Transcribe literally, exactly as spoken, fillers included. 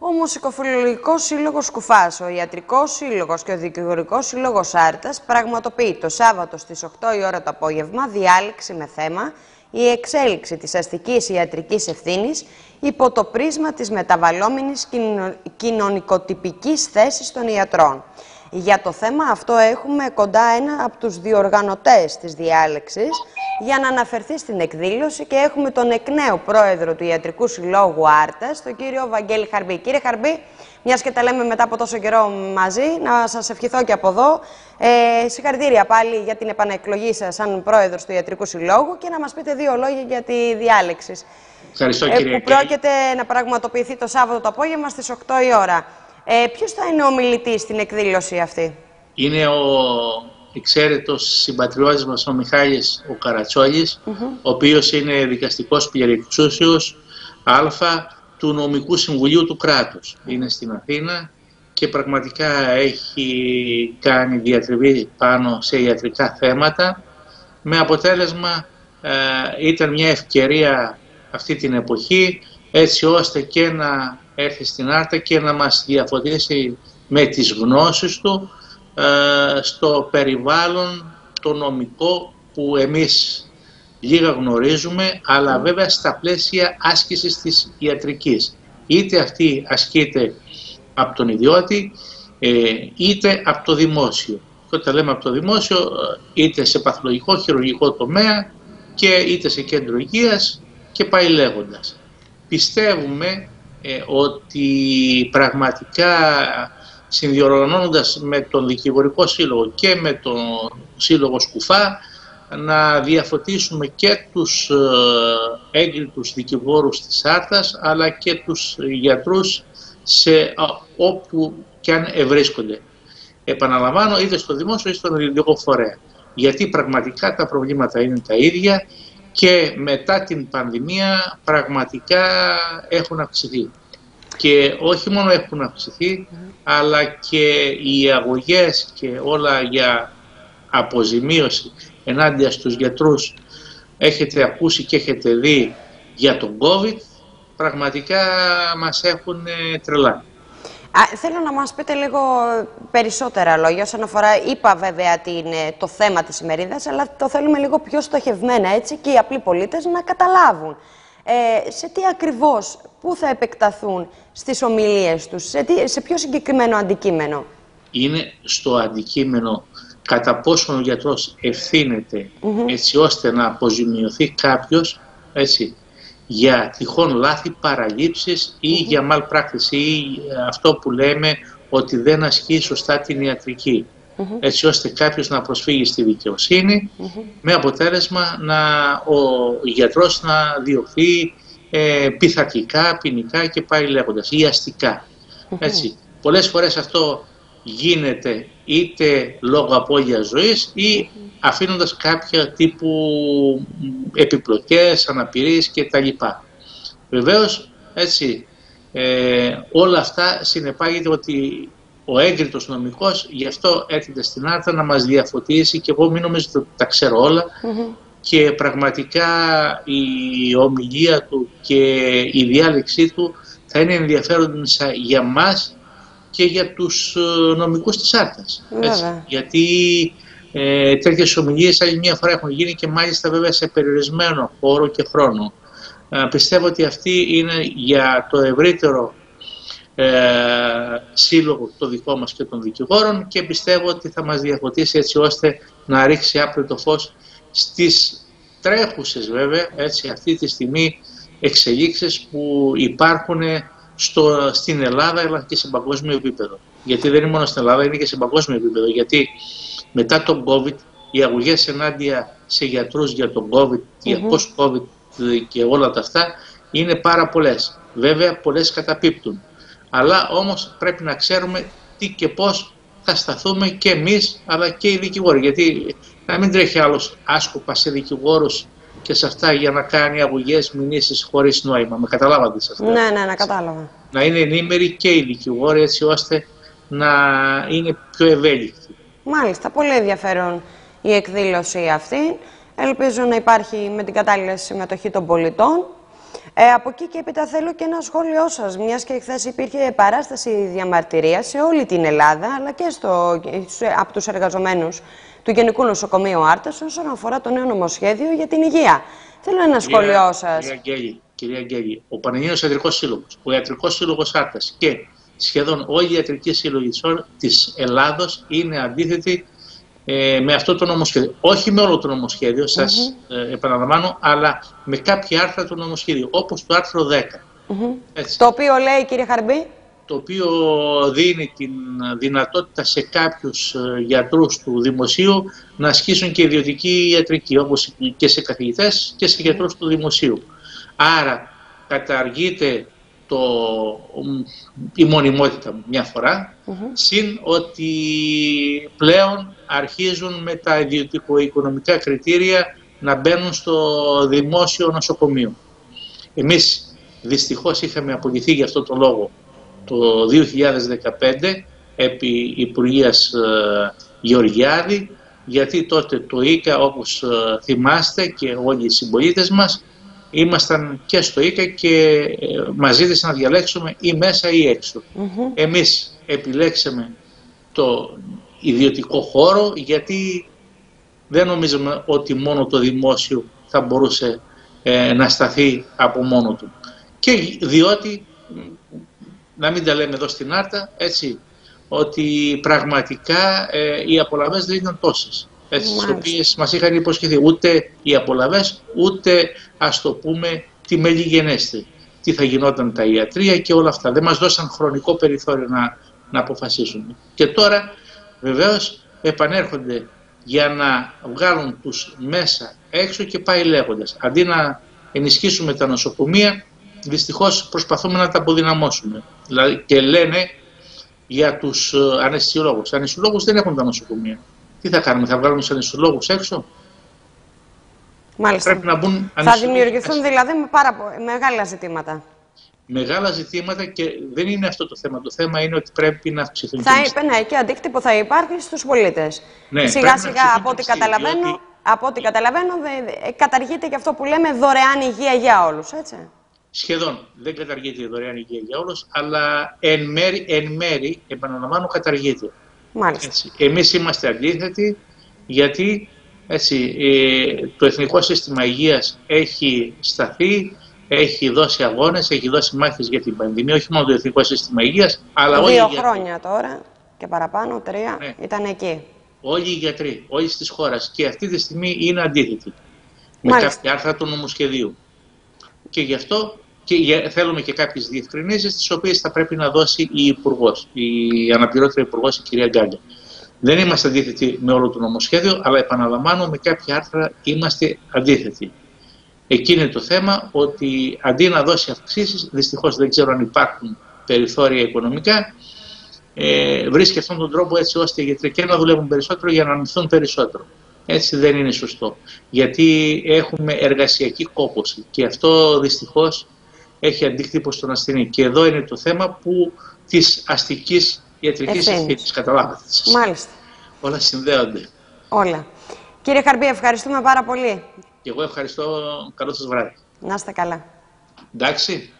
Ο Μουσικοφιλολογικός Σύλλογος Σκουφάς, ο Ιατρικός Σύλλογος και ο Δικηγορικός Σύλλογος Άρτας πραγματοποιεί το Σάββατο στις οκτώ η ώρα το απόγευμα διάλεξη με θέμα η εξέλιξη της αστικής ιατρικής ευθύνης υπό το πρίσμα της μεταβαλλόμενης κοινωνικοτυπικής θέσης των ιατρών. Για το θέμα αυτό έχουμε κοντά ένα από τους διοργανωτές της διάλεξης για να αναφερθεί στην εκδήλωση και έχουμε τον εκ νέου πρόεδρο του Ιατρικού Συλλόγου Άρτας, τον κύριο Βαγγέλη Χαρμπή. Κύριε Χαρμπή, μιας και τα λέμε μετά από τόσο καιρό μαζί, να σας ευχηθώ και από εδώ. Ε, συγχαρητήρια πάλι για την επαναεκλογή σας σαν πρόεδρος του Ιατρικού Συλλόγου και να μας πείτε δύο λόγια για τη διάλεξη. Ευχαριστώ, κύριε. Ε, που πρόκειται να πραγματοποιηθεί το Σάββατο το απόγευμα στις οκτώ η ώρα. Ε, ποιος θα είναι ο ομιλητής στην εκδήλωση αυτή? Είναι ο εξαίρετος συμπατριώτης μας ο Μιχάλης ο Καρατσόλης, mm-hmm. ο οποίος είναι δικαστικός πληεξούσιος Α του Νομικού Συμβουλίου του Κράτους. Είναι στην Αθήνα και πραγματικά έχει κάνει διατριβή πάνω σε ιατρικά θέματα, με αποτέλεσμα ε, ήταν μια ευκαιρία αυτή την εποχή έτσι ώστε και να έρθει στην Άρτα και να μας διαφωτίσει με τις γνώσεις του ε, στο περιβάλλον το νομικό που εμείς λίγα γνωρίζουμε, αλλά βέβαια στα πλαίσια άσκησης της ιατρικής. Είτε αυτή ασκείται από τον ιδιώτη, ε, είτε από το δημόσιο. Και όταν λέμε από το δημόσιο, είτε σε παθολογικό, χειρουργικό τομέα και είτε σε κέντρο υγείας και πάει λέγοντας. Πιστεύουμε ε, ότι πραγματικά συνδιοργανώνοντας με τον Δικηγορικό Σύλλογο και με τον Σύλλογο Σκουφά να διαφωτίσουμε και τους ε, έγκριτους δικηγόρους της Άρτας αλλά και τους γιατρούς σε όπου και αν ευρίσκονται. Επαναλαμβάνω, είτε στο δημόσιο είτε στον ιδιωτικό φορέα. Γιατί πραγματικά τα προβλήματα είναι τα ίδια και μετά την πανδημία πραγματικά έχουν αυξηθεί. Και όχι μόνο έχουν αυξηθεί, mm. αλλά και οι αγωγές και όλα για αποζημίωση ενάντια στους γιατρούς έχετε ακούσει και έχετε δει για τον COVID, πραγματικά μας έχουν τρελάνει. Α, θέλω να μας πείτε λίγο περισσότερα λόγια όσον αφορά, είπα βέβαια την, το θέμα της ημερίδας, αλλά το θέλουμε λίγο πιο στοχευμένα έτσι και οι απλοί πολίτες να καταλάβουν. Ε, σε τι ακριβώς, πού θα επεκταθούν στις ομιλίες τους, σε, τι, σε ποιο συγκεκριμένο αντικείμενο? Είναι στο αντικείμενο κατά πόσο ο γιατρός ευθύνεται mm-hmm. έτσι ώστε να αποζημιωθεί κάποιος έτσι, για τυχόν λάθη, παραλήψεις ή mm-hmm. για malpractice ή αυτό που λέμε ότι δεν ασκεί σωστά την ιατρική. Mm-hmm. Έτσι ώστε κάποιος να προσφύγει στη δικαιοσύνη mm-hmm. με αποτέλεσμα να, ο γιατρός να διωχθεί ε, πειθαρχικά, ποινικά και πάει λέγοντας ή αστικά. Mm-hmm. Έτσι. Πολλές φορές αυτό γίνεται είτε λόγω απώλειας ζωής ή mm-hmm. αφήνοντας κάποια τύπου επιπλοκές, αναπηρίες κτλ. Βεβαίως, έτσι, ε, όλα αυτά συνεπάγεται ότι ο έγκριτος νομικός γι' αυτό έρχεται στην Άρτα να μας διαφωτίσει και εγώ μην νομίζω ότι τα ξέρω όλα mm-hmm. και πραγματικά η ομιλία του και η διάλεξή του θα είναι ενδιαφέροντα για μας και για τους νομικούς της Άρτας. Έτσι, γιατί ε, τέτοιες ομιλίες άλλη μια φορά έχουν γίνει και μάλιστα βέβαια σε περιορισμένο χώρο και χρόνο. Ε, πιστεύω ότι αυτή είναι για το ευρύτερο Ε, σύλλογο το δικό μας και των δικηγόρων και πιστεύω ότι θα μας διαφωτίσει έτσι ώστε να ρίξει άπλετο φως στις τρέχουσες βέβαια έτσι αυτή τη στιγμή εξελίξεις που υπάρχουν στο, στην Ελλάδα αλλά και σε παγκόσμιο επίπεδο. Γιατί δεν είναι μόνο στην Ελλάδα, είναι και σε παγκόσμιο επίπεδο. Γιατί μετά τον COVID οι αγωγές ενάντια σε γιατρούς για τον COVID, mm-hmm. για post-COVID και όλα τα αυτά είναι πάρα πολλές. Βέβαια πολλές καταπίπτουν. Αλλά όμως πρέπει να ξέρουμε τι και πώς θα σταθούμε και εμείς αλλά και οι δικηγόροι. Γιατί να μην τρέχει άλλος άσκοπα σε δικηγόρους και σε αυτά για να κάνει αγωγές, μηνύσεις χωρίς νόημα. Με καταλάβατε σε αυτά? Ναι, ναι, να κατάλαβα. Να είναι ενήμεροι και οι δικηγόροι έτσι ώστε να είναι πιο ευέλικτοι. Μάλιστα, πολύ ενδιαφέρον η εκδήλωση αυτή. Ελπίζω να υπάρχει με την κατάλληλη συμμετοχή των πολιτών. Ε, από εκεί και έπειτα θέλω και ένα σχόλιο σας, μιας και χθες υπήρχε παράσταση διαμαρτυρίας σε όλη την Ελλάδα, αλλά και στο, από τους εργαζομένους του Γενικού Νοσοκομείου Άρτας όσον αφορά το νέο νομοσχέδιο για την υγεία. Θέλω ένα κυρία, σχόλιο σας. Κυρία Αγγέλη, κυρία Αγγέλη, ο Πανελλήνιος Ιατρικός Σύλλογος, ο Ιατρικός Σύλλογος Άρτας και σχεδόν όλοι οι ιατρικοί σύλλογοι της Ελλάδος είναι αντίθετοι ε, με αυτό το νομοσχέδιο. Όχι με όλο το νομοσχέδιο, σας mm-hmm. ε, επαναλαμβάνω, αλλά με κάποια άρθρα του νομοσχέδιου, όπως το άρθρο δέκα. Mm-hmm. Το οποίο λέει, κύριε Χαρμπή, το οποίο δίνει την δυνατότητα σε κάποιους γιατρούς του δημοσίου να ασκήσουν και ιδιωτική ιατρική, όπως και σε καθηγητές και σε γιατρούς του δημοσίου. Άρα καταργείται το, η μονιμότητα μια φορά, mm-hmm. συν ότι πλέον αρχίζουν με τα ιδιωτικο-οικονομικά κριτήρια να μπαίνουν στο δημόσιο νοσοκομείο. Εμείς δυστυχώς είχαμε απολυθεί για αυτό το λόγο το δύο χιλιάδες δεκαπέντε επί Υπουργείας ε, Γεωργιάδη, γιατί τότε το ΙΚΑ, όπως ε, θυμάστε και όλοι οι συμπολίτες μας, ήμασταν και στο ΙΚΑ και ε, μας ζήτησαν να διαλέξουμε ή μέσα ή έξω. Mm-hmm. Εμείς επιλέξαμε το ιδιωτικό χώρο, γιατί δεν νομίζαμε ότι μόνο το δημόσιο θα μπορούσε ε, να σταθεί από μόνο του. Και διότι, να μην τα λέμε εδώ στην Άρτα, έτσι, ότι πραγματικά ε, οι απολαβές δεν ήταν τόσες, έτσι, τις οποίες μας είχαν υποσχεθεί. Ούτε οι απολαβές, ούτε, ας το πούμε, τη μελιγενέστη. Τι θα γινόταν τα ιατρεία και όλα αυτά. Δεν μας δώσαν χρονικό περιθώριο να, να αποφασίσουν. Και τώρα, βεβαίως, επανέρχονται για να βγάλουν τους μέσα έξω και πάει λέγοντας. Αντί να ενισχύσουμε τα νοσοκομεία, δυστυχώς προσπαθούμε να τα αποδυναμώσουμε. Δηλαδή, και λένε για τους αναισθησιολόγους. Οι αναισθησιολόγους δεν έχουν τα νοσοκομεία. Τι θα κάνουμε, θα βγάλουμε τους αναισθησιολόγους έξω? Μάλιστα. Πρέπει να μπουν θα δημιουργηθούν δηλαδή με πάρα μεγάλα ζητήματα. Μεγάλα ζητήματα, και δεν είναι αυτό το θέμα. Το θέμα είναι ότι πρέπει να αυξηθούν. Θα είπε, ναι, και αντίκτυπο θα υπάρχει στους πολίτες. Ναι, σιγά σιγά, από ό,τι καταλαβαίνω, διότι... από ό,τι καταλαβαίνω καταργείται και αυτό που λέμε δωρεάν υγεία για όλους, έτσι. Σχεδόν δεν καταργείται η δωρεάν υγεία για όλους, αλλά εν μέρη, εν μέρη επαναλαμβάνω, καταργείται. Μάλιστα. Έτσι. Εμείς είμαστε αντίθετοι, γιατί έτσι, ε, το Εθνικό Σύστημα Υγείας έχει σταθεί, έχει δώσει αγώνες, έχει δώσει μάχες για την πανδημία, όχι μόνο το Εθνικό Σύστημα Υγείας, αλλά όλοι οι Δύο γιατροί. χρόνια τώρα και παραπάνω, τρία, ναι. Ήταν εκεί. Όλοι οι γιατροί, όλοι της χώρας, και αυτή τη στιγμή είναι αντίθετοι. Μάλιστα. Με κάποια άρθρα του νομοσχεδίου. Και γι' αυτό και θέλουμε και κάποιες διευκρινήσεις, τις οποίες θα πρέπει να δώσει η Υπουργός, η αναπληρώτρια Υπουργός, η κυρία Γκάγκα. Δεν είμαστε αντίθετοι με όλο το νομοσχέδιο, αλλά επαναλαμβάνω, με κάποια άρθρα είμαστε αντίθετοι. Εκεί είναι το θέμα, ότι αντί να δώσει αυξήσεις, δυστυχώς δεν ξέρω αν υπάρχουν περιθώρια οικονομικά, ε, βρίσκει αυτόν τον τρόπο έτσι ώστε οι γιατροί και να δουλεύουν περισσότερο για να αμυνθούν περισσότερο. Έτσι δεν είναι σωστό, γιατί έχουμε εργασιακή κόπωση και αυτό δυστυχώς έχει αντίκτυπο στον ασθενή. Και εδώ είναι το θέμα που της αστικής ιατρικής ευθύνης, καταλάβατε. Μάλιστα. Όλα συνδέονται. Όλα. Κύριε Χαρμπή, ευχαριστούμε πάρα πολύ. Και εγώ ευχαριστώ. Καλό σας βράδυ. Να είστε καλά. Εντάξει.